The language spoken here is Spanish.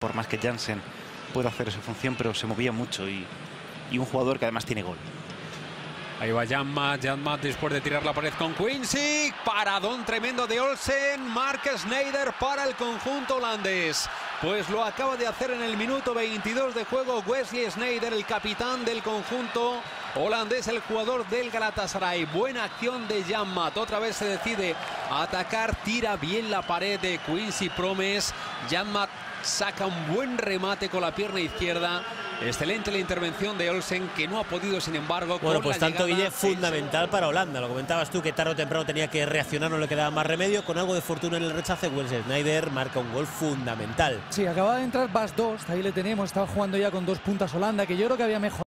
por más que Jansen pueda hacer esa función, pero se movía mucho y un jugador que además tiene gol. Ahí va Janmaat después de tirar la pared con Quincy. Paradón tremendo de Olsen. Mark Sneijder para el conjunto holandés. Pues lo acaba de hacer en el minuto 22 de juego Wesley Sneijder, el capitán del conjunto holandés, el jugador del Galatasaray. Buena acción de Janmaat. Otra vez se decide a atacar. Tira bien la pared de Quincy Promes. Janmaat saca un buen remate con la pierna izquierda. Excelente la intervención de Olsen, que no ha podido, sin embargo, bueno, con pues la tanto, llegada, Guille, fundamental para Holanda. Lo comentabas tú, que tarde o temprano tenía que reaccionar, no le quedaba más remedio. Con algo de fortuna en el rechace, Wesley Sneijder marca un gol fundamental. Sí, acaba de entrar Bas Dost, ahí le tenemos, estaba jugando ya con 2 puntas Holanda, que yo creo que había mejorado.